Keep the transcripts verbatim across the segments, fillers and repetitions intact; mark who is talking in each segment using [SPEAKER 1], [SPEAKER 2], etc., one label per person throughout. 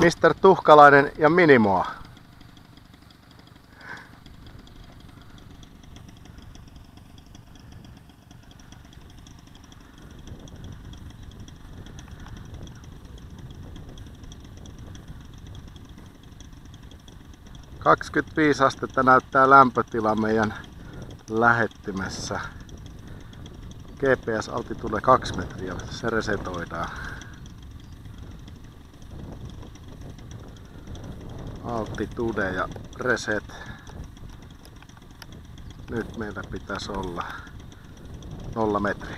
[SPEAKER 1] mister Tuhkalainen ja Minimoa. kaksikymmentäviisi astetta näyttää lämpötila meidän lähettimessä. G P S-alti tulee kaksi metriä, se resetoidaan. Altitude ja reset. Nyt meillä pitäisi olla nolla metriä.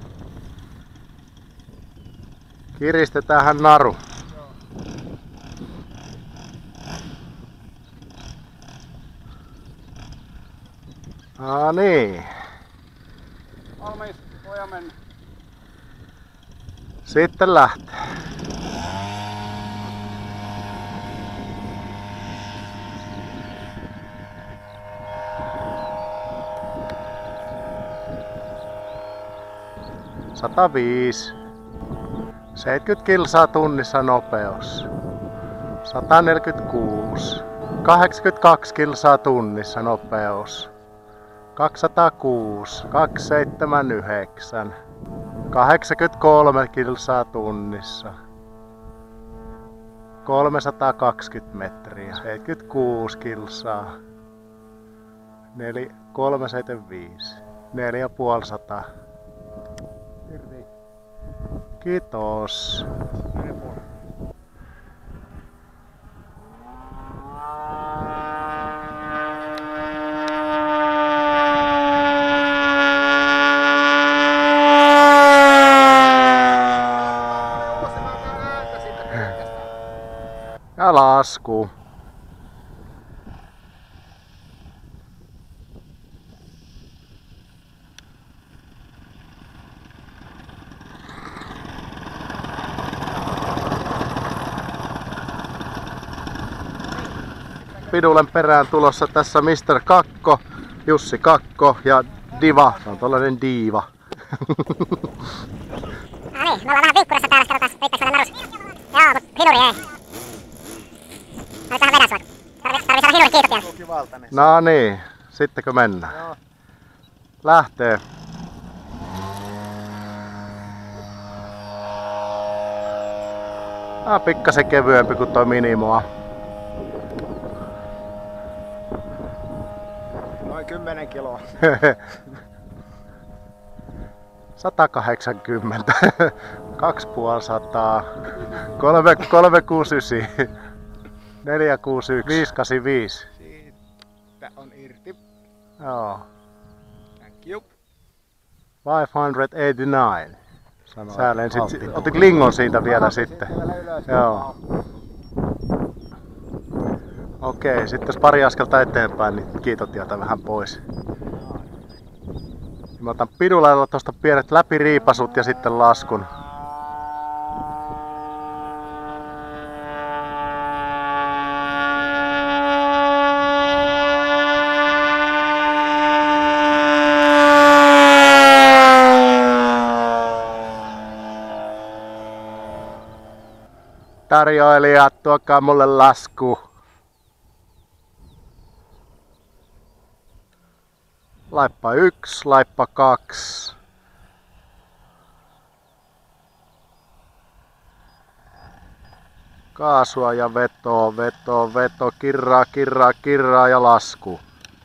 [SPEAKER 1] Kiristetäänhän naru. Ah niin.
[SPEAKER 2] Valmis, poja mennä.
[SPEAKER 1] Sitten lähtee. sata viisi. seitsemänkymmentä kilsaa tunnissa nopeus. sata neljäkymmentäkuusi. kahdeksankymmentäkaksi kilsaa tunnissa nopeus. kaksisataakuusi, kaksisataaseitsemänkymmentäyhdeksän, kahdeksankymmentäkolme kilsaa tunnissa, kolmesataakaksikymmentä metriä, seitsemänkymmentäkuusi kilsaa, kolmesataaseitsemänkymmentäviisi, neljätuhattaviisisataa. Kiitos. Ja lasku. Bidulen perään tulossa tässä mister Kakko, Jussi Kakko ja Diva. Se on tollanen diiva.
[SPEAKER 3] No niin, me ollaan vähän viikkurassa täällä, katsotaan riittääkö meidän narus. Joo, mut hiduri ei. Nyt vähän vedän sua. Tarvii saada hidurin kiitokia.
[SPEAKER 1] No niin, sittenkö mennään?
[SPEAKER 2] Joo.
[SPEAKER 1] Lähtee. Ah, pikkasen kevyempi kuin toi Minimoa.
[SPEAKER 2] Noin kymmenen kiloa.
[SPEAKER 1] sata kahdeksankymmentä, kaksisataaviisikymmentä, kolme kolme kuusi yhdeksän, neljä kuusi yksi, viisi kahdeksan viisi.
[SPEAKER 2] Siitä on irti.
[SPEAKER 1] Joo.
[SPEAKER 2] Thank you.
[SPEAKER 1] viisisataakahdeksankymmentäyhdeksän. Sä lensit, otit lingon siitä vielä sitten. Joo. Okei, sitten jos pari askelta eteenpäin, niin kiitot jätä vähän pois. Mä otan Bidulella tosta pienet läpiriipasut ja sitten laskun. Tarjoilijat, tuokaa mulle lasku. Laippa yksi, laippa kaksi. Kaasua ja vetoa, veto, veto, kirraa, kirraa, kirraa ja lasku.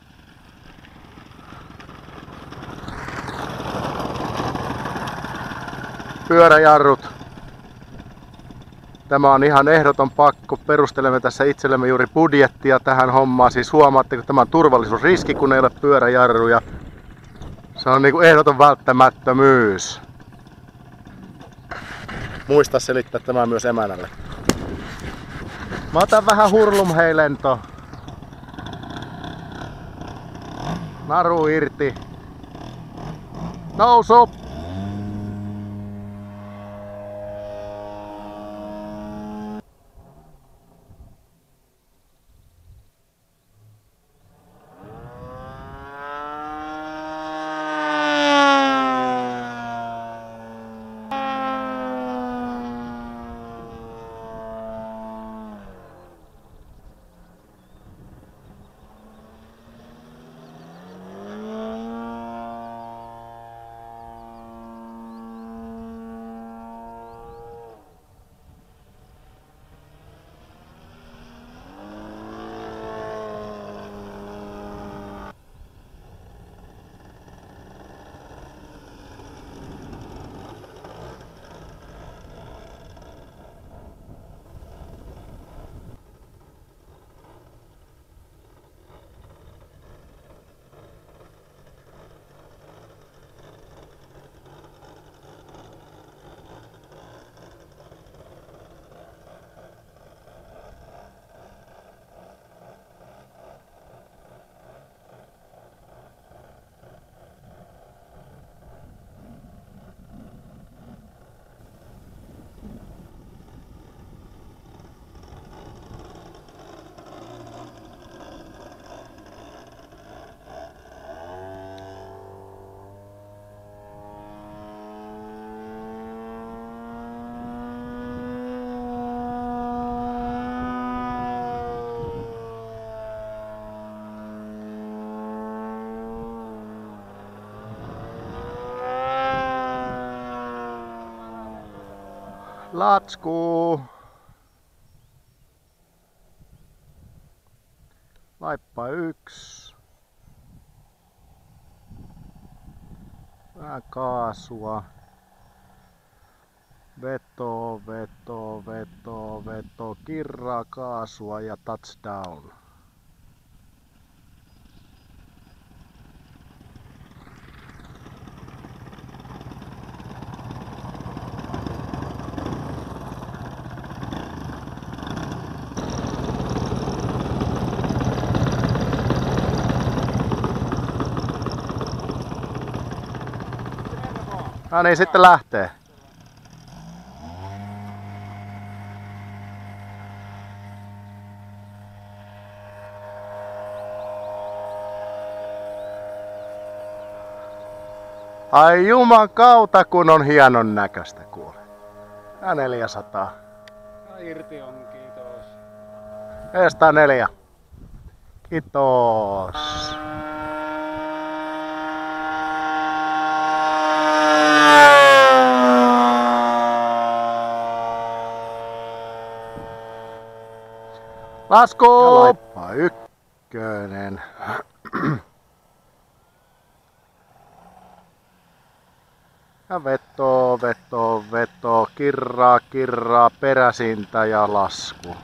[SPEAKER 1] Pyöräjarrut. Tämä on ihan ehdoton pakko. Perustelemme tässä itsellemme juuri budjettia tähän hommaan. Siis huomaatte, että tämä on turvallisuusriski, kun ei ole pyöräjarruja. Se on niinku ehdoton välttämättömyys. Muista selittää tämä myös emänälle. Mä otan vähän hurlumheilento. Naru irti. Nousu! Latskuu. Laippa yksi. Vähän kaasua. Veto, veto, veto, veto. Kirraa, kaasua ja touchdown. No niin, sitten lähtee. Ai juman kautta, kun on hienon näköistä kuule. Ja neljäsataa.
[SPEAKER 2] Ja irti on, kiitos.
[SPEAKER 1] neljäsataaneljä. Kiitos. Lasku! Ja laippa ykkönen. Ja veto, veto, veto, kirraa, kirraa, peräsintä ja lasku.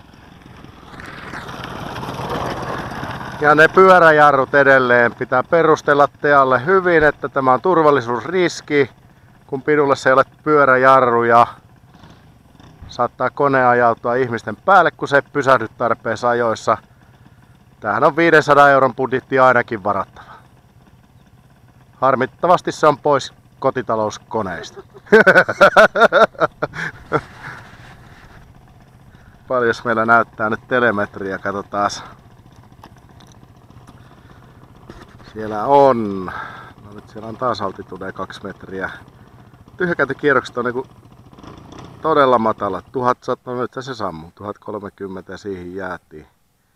[SPEAKER 1] Ja ne pyöräjarrut edelleen pitää perustella tealle hyvin, että tämä on turvallisuusriski. Kun Bidulessa ei ole pyöräjarruja, saattaa kone ajautua ihmisten päälle, kun se ei pysähdy tarpeessa ajoissa. Tämähän on viidensadan euron budjetti ainakin varattava. Harmittavasti se on pois kotitalouskoneista. Paljon meillä näyttää nyt telemetriä, katsotaan. Siellä on. No nyt siellä on taas altitude kaksi metriä. Tyhjäkäyntikierrokset on niinku todella matala. tuhatsata, no nyt se sammuu. tuhat kolmekymmentä ja siihen jäätiin.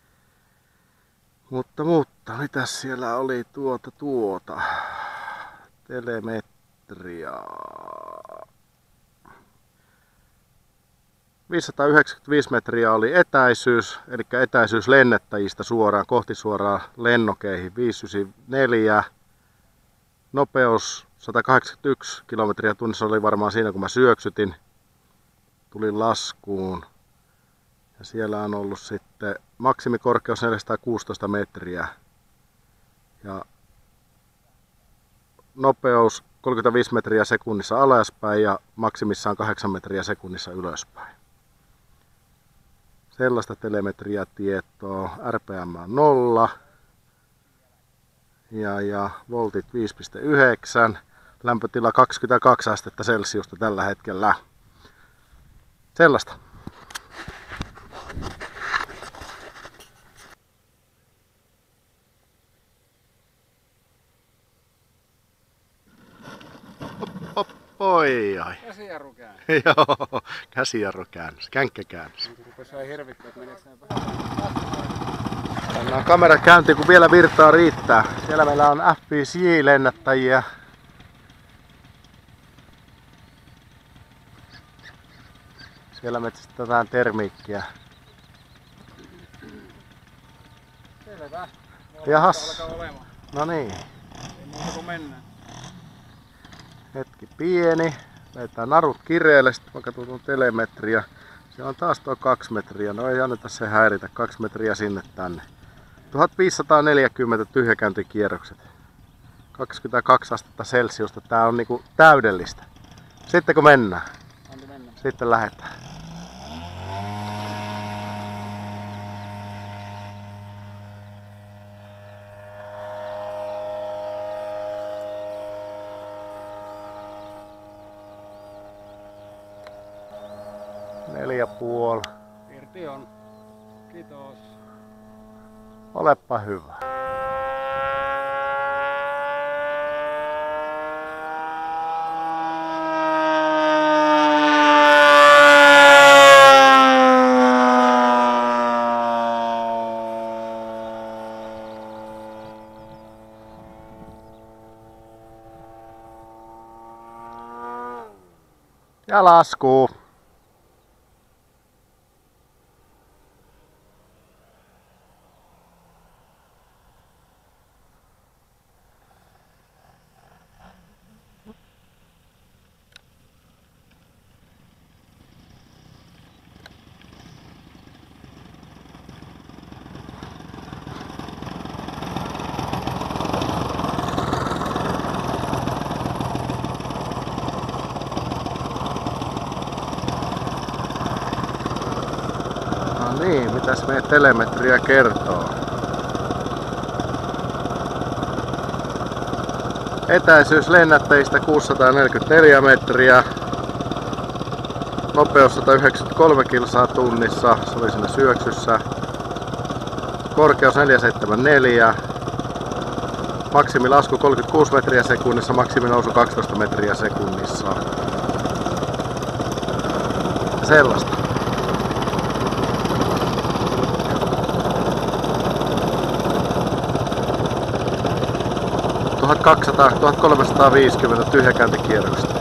[SPEAKER 1] Mutta, mutta, mitäs siellä oli tuota tuota? Telemetria. viisisataayhdeksänkymmentäviisi metriä oli etäisyys, eli etäisyys lennettäjistä suoraan kohti suoraan lennokeihin viisisataayhdeksänkymmentäneljä. Nopeus sata kahdeksankymmentäyksi kilometriä tunnissa oli varmaan siinä kun mä syöksytin. Tulin laskuun. Ja siellä on ollut sitten maksimikorkeus neljäsataakuusitoista metriä. Ja nopeus kolmekymmentäviisi metriä sekunnissa alaspäin ja maksimissaan kahdeksan metriä sekunnissa ylöspäin. Sellaista telemetriatietoa. R P M on nolla. Ja, ja voltit viisi pilkku yhdeksän. Lämpötila kaksikymmentäkaksi astetta celsiusta tällä hetkellä. Sellaista. Hop, oi, oi.
[SPEAKER 2] Käsijarru käänsi.
[SPEAKER 1] Joo, käsijarru käännös, känkkä käännös.
[SPEAKER 2] Rupesi ei hirvittää, että meneekö ne vähän.
[SPEAKER 1] Pannaan kamera käyntiin, kun vielä virtaa riittää. Siellä meillä on F viisi J-lennättäjiä. Siellä metsästetään termiikkiä.
[SPEAKER 2] Selvä.
[SPEAKER 1] Jahas.
[SPEAKER 2] Alkaa olemaan.
[SPEAKER 1] No niin.
[SPEAKER 2] Ei muuta kuin mennään.
[SPEAKER 1] Hetki pieni. Lähdetään narut kireelle, sitten vaikka tuon telemetriä. Siellä on taas tuo kaksi metriä. No ei anneta se häiritä. kaksi metriä sinne tänne. tuhatviisisataaneljäkymmentä tyhjäkäyntikierrokset. kaksikymmentäkaksi astetta celsiusta. Tää on niinku täydellistä. Sitten kun mennään.
[SPEAKER 2] Anti mennä.
[SPEAKER 1] Sitten lähdetään. Neljä puoli.
[SPEAKER 2] Irti on. Kiitos.
[SPEAKER 1] Olepa hyvä. Ja lasku. Mitäs meidän telemetria kertoo? Etäisyys lennättäjistä kuusisataaneljäkymmentäneljä metriä. Nopeus sata yhdeksänkymmentäkolme kilsaa tunnissa, se oli siinä syöksyssä. Korkeus neljäsataaseitsemänkymmentäneljä. Maksimilasku kolmekymmentäkuusi metriä sekunnissa, maksiminousu kaksitoista metriä sekunnissa. Sellaista. tuhatkaksisataa tuhatkolmesataaviisikymmentä tyhjäkäyntikierrosta.